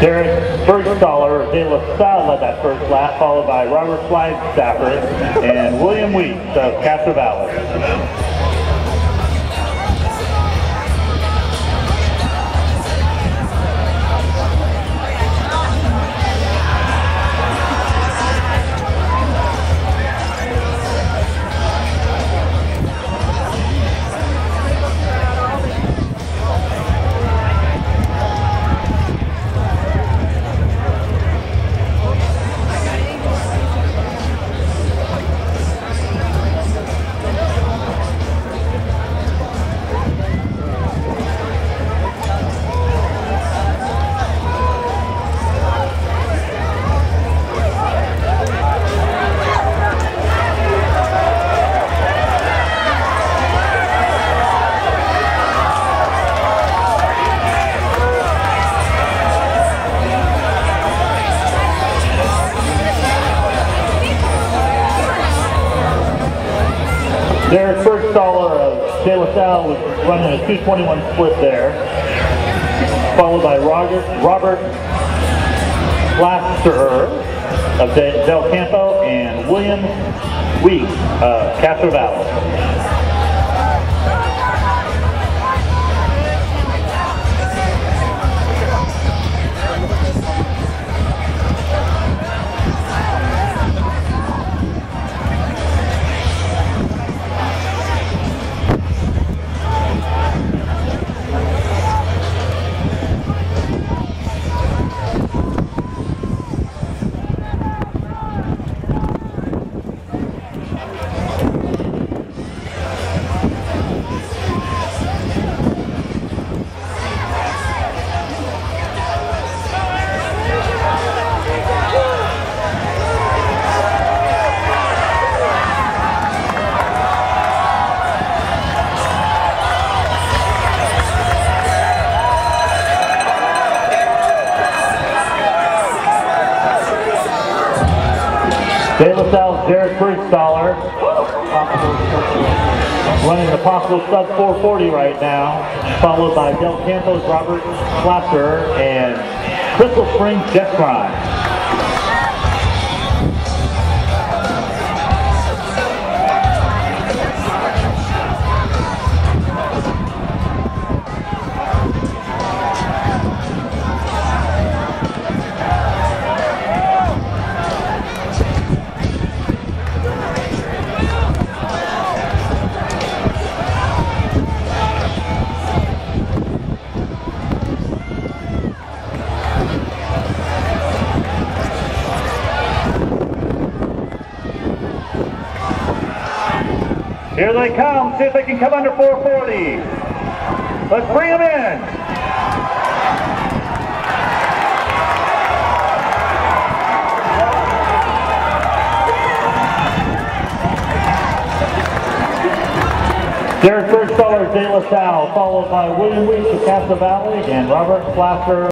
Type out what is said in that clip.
Derek Bergstaller, De La Salle led that first lap, followed by Robert Flagstaffer and William Weeks of Castro Valley. Derek Bergstaller of De La Salle was running a 2:21 split there, followed by Robert Lasterer of Del Campo and William Weeks of Castro Valley. De La Salle's Derek Bergstaller running a possible sub 440 right now, followed by Del Campo's Robert Flasher and Crystal Springs Jet Prime. Here they come, see if they can come under 440. Let's bring them in. Derek Bergstaller, De La Salle, followed by William Weeks of Castro Valley and Robert Flasher.